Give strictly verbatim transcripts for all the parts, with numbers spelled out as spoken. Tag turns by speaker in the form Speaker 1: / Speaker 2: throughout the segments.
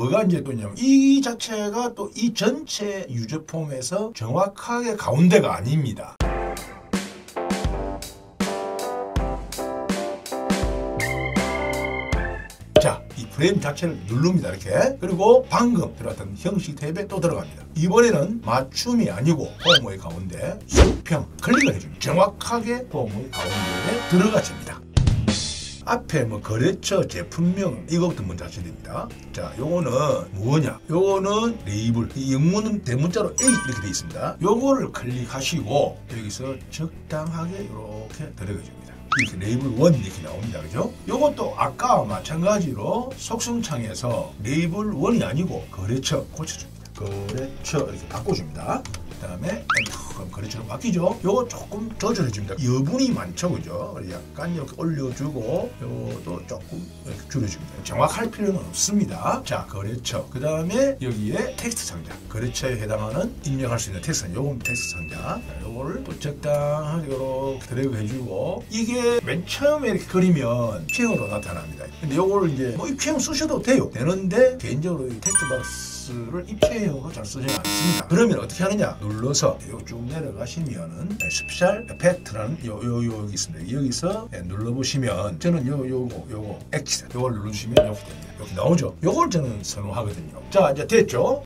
Speaker 1: 뭐가 이제 또 있냐면 이 자체가 또 이 전체 유저폼에서 정확하게 가운데가 아닙니다. 자, 이 프레임 자체를 누릅니다. 이렇게. 그리고 방금 들어갔던 형식 탭에 또 들어갑니다. 이번에는 맞춤이 아니고 포모의 가운데 수평 클릭을 해줍니다. 정확하게 포모의 가운데에 들어가집니다. 앞에 뭐 거래처, 제품명 이것부터 먼저 하셔야 됩니다. 자, 요거는 뭐냐? 요거는 레이블, 이 영문은 대문자로 A 이렇게 되어 있습니다. 요거를 클릭하시고 여기서 적당하게 이렇게 들어가줍니다. 이렇게 레이블 일 이렇게 나옵니다. 그죠? 요것도 아까와 마찬가지로 속성창에서 레이블 일이 아니고 거래처 고쳐줍니다. 거래처 이렇게 바꿔줍니다. 그 다음에 엔터 그럼 거래처로 바뀌죠. 요거 조금 조절해줍니다. 여분이 많죠, 그죠? 약간 이렇게 올려주고 요것도 조금 이렇게 줄여줍니다. 정확할 필요는 없습니다. 자, 거래처 그 다음에 여기에 텍스트 상자, 거래처에 해당하는 입력할 수 있는 텍스트 상자, 요건 텍스트 상자. 자, 요거를 또 적당하게 이렇게 드래그 해주고, 이게 맨 처음에 이렇게 그리면 입체형으로 나타납니다. 근데 요거를 이제 뭐 입체형 쓰셔도 돼요. 되는데 개인적으로 이 텍스트 박스 를 입체형으로 잘 쓰지 않습니다. 그러면 어떻게 하느냐? 눌러서 쭉 내려가시면은 스페셜 에펙트라는 요, 요, 요 여기 있습니다. 여기서 눌러보시면 저는 요, 요거, 요거 엑시트 요걸 누르시면 이렇게 됩니다. 이렇게 나오죠? 요걸 저는 선호하거든요. 자, 이제 됐죠?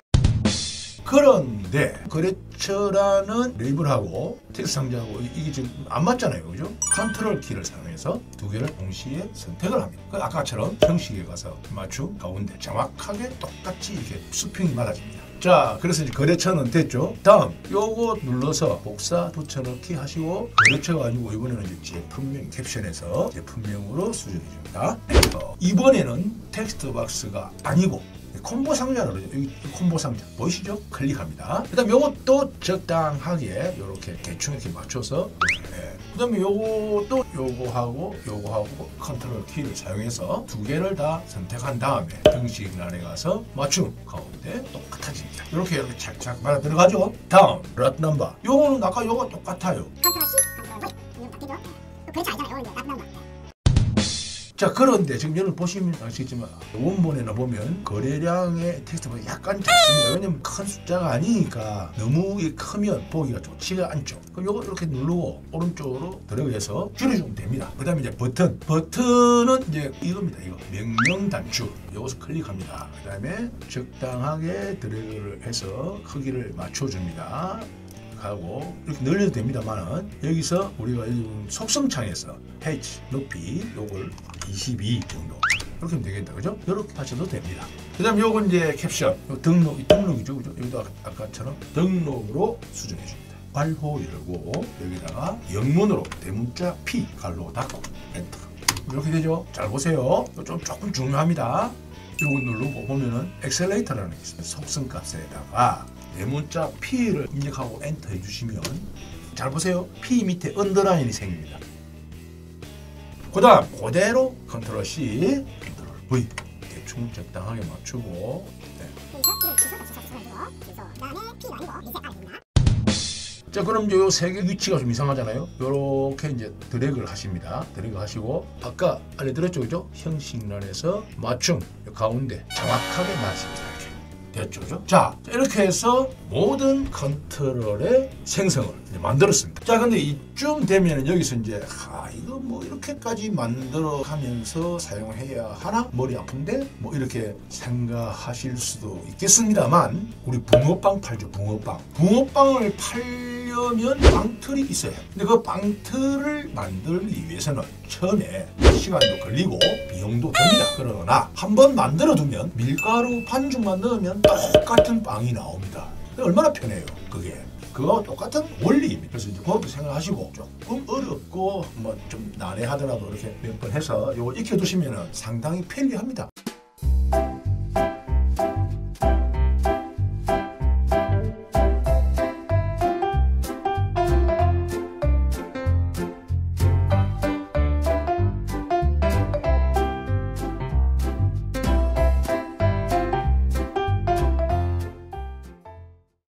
Speaker 1: 그런데 거래처라는 레이블하고 텍스트 상자하고 이게 지금 안 맞잖아요, 그죠? 컨트롤 키를 사용해서 두 개를 동시에 선택을 합니다. 그 아까처럼 형식에 가서 맞춤 가운데 정확하게 똑같이 이렇게 수평이 맞아집니다. 자, 그래서 이제 거래처는 됐죠. 다음 요거 눌러서 복사 붙여넣기 하시고, 거래처가 아니고 이번에는 이제 제품명 캡션에서 제품명으로 수정해 줍니다. 엔터. 이번에는 텍스트 박스가 아니고 콤보 상자로 그러죠. 여기 콤보 상자 보이시죠? 클릭합니다. 그 다음에 요것도 적당하게 이렇게 대충 이렇게 맞춰서, 네. 그 다음에 요것도 요거하고 요거하고 컨트롤 키를 사용해서 두 개를 다 선택한 다음에 형식란에 가서 맞춤 가운데 똑같아집니다. 이렇게 이렇게 착착 말아 들어가죠. 다음 랏 넘버. 요거는 아까 요거 똑같아요.
Speaker 2: 컨트롤 C, 컨트롤 V 이거 바뀌죠? 또 거래처 아니잖아요. 이제 랏 넘버.
Speaker 1: 자, 그런데 지금 여러분 보시면 아시겠지만 원본에나 보면 거래량의 텍스트가 약간 작습니다. 왜냐면 큰 숫자가 아니니까 너무 크면 보기가 좋지가 않죠. 그럼 요거 이렇게 누르고 오른쪽으로 들어가서 줄여주면 됩니다. 그 다음에 이제 버튼. 버튼은 이제 이겁니다. 이거 명령 단축. 요것을 클릭합니다. 그 다음에 적당하게 드래그를 해서 크기를 맞춰줍니다. 하고 이렇게 늘려도 됩니다만은, 여기서 우리가 속성창에서 H 높이 요걸 이십이 정도 이렇게 하면 되겠다, 그죠? 이렇게 하셔도 됩니다. 그 다음 요건 이제 캡션, 요 등록, 이 등록이죠, 그죠? 여기도 아까처럼 등록으로 수정해 줍니다. 괄호 열고 여기다가 영문으로 대문자 P 괄호 닫고 엔터. 이렇게 되죠? 잘 보세요. 좀 조금 중요합니다. 요거 누르고 보면은 엑셀레이터라는 게 있습니다. 속성값에다가 대문자 P를 입력하고 엔터 해주시면, 잘 보세요. P 밑에 언더라인이 생깁니다. 그 다음 그대로 컨트롤 C, 컨트롤 V 대충 적당하게 맞추고, 네. 자, 그럼 요 세 개 위치가 좀 이상하잖아요. 요렇게 이제 드래그를 하십니다. 드래그 하시고 아까 알려드렸죠, 그죠? 형식란에서 맞춤 가운데 정확하게 맞습니다. 됐죠, 그죠? 자, 이렇게 해서 모든 컨트롤의 생성을 이제 만들었습니다. 자, 근데 이쯤 되면 여기서 이제 아, 이거 뭐 이렇게까지 만들어 가면서 사용해야 하나? 머리 아픈데? 뭐 이렇게 생각하실 수도 있겠습니다만, 우리 붕어빵 팔죠, 붕어빵. 붕어빵을 팔려면 빵틀이 있어야 해요. 근데 그 빵틀을 만들기 위해서는 처음에 시간도 걸리고 비용도 듭니다. 그러나 한번 만들어 두면 밀가루 반죽만 넣으면 똑같은 빵이 나옵니다. 얼마나 편해요, 그게. 그거와 똑같은 원리입니다. 그래서 이제 그것도 생각하시고, 조금 어렵고 뭐 좀 난해하더라도 이렇게 몇 번 해서 이거 익혀두시면 상당히 편리합니다.